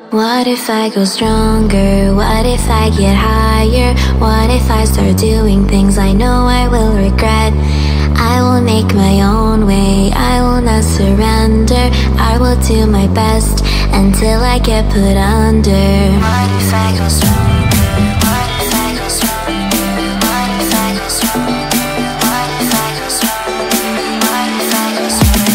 What if I go stronger? What if I get higher? What if I start doing things I know I will regret? I will make my own way, I will not surrender. I will do my best until I get put under. What if I go stronger? What if I go stronger? What if I go stronger? What if I go stronger? What if I go stronger?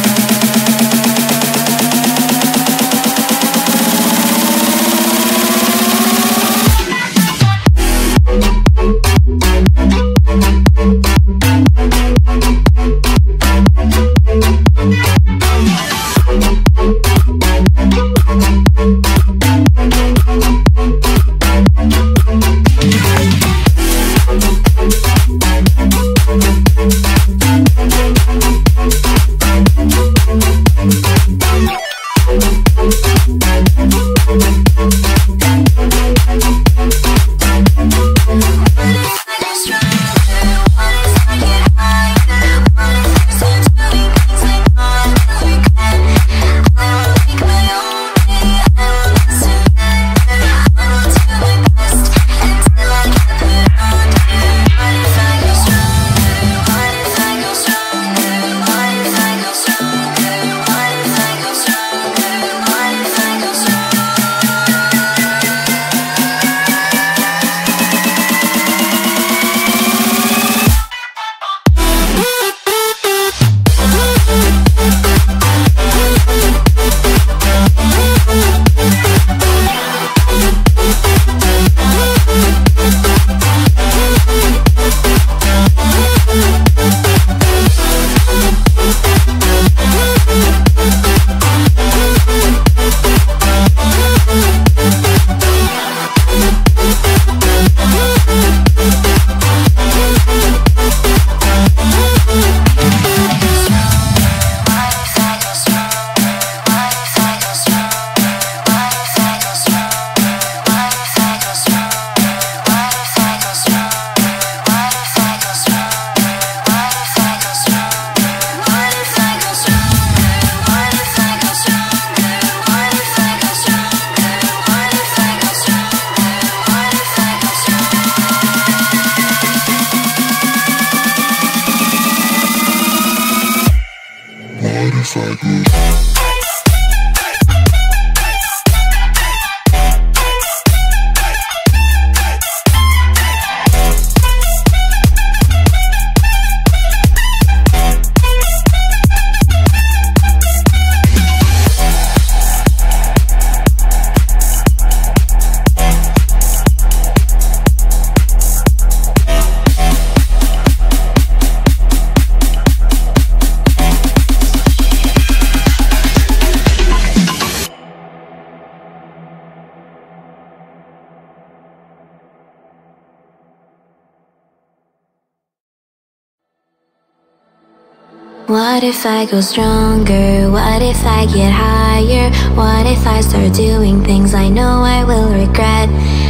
What if I go stronger? What if I get higher? What if I start doing things I know I will regret?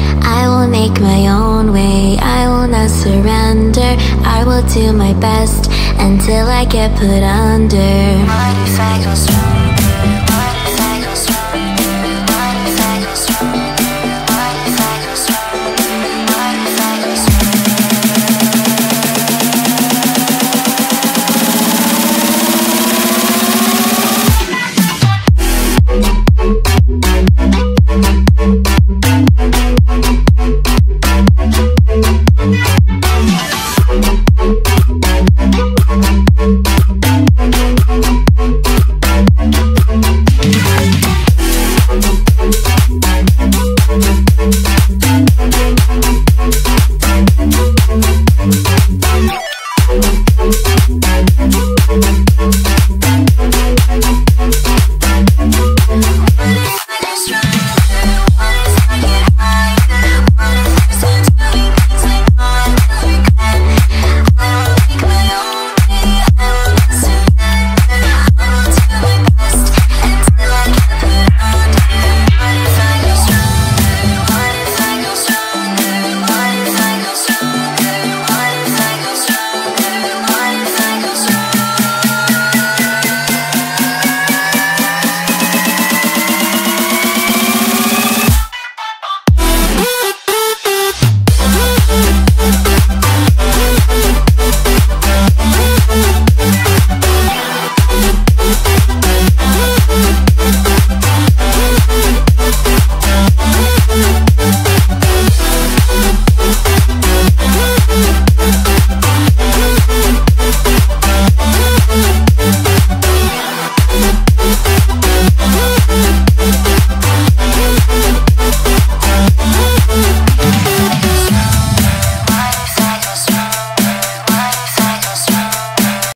I will make my own way, I will not surrender. I will do my best until I get put under. What if I go stronger?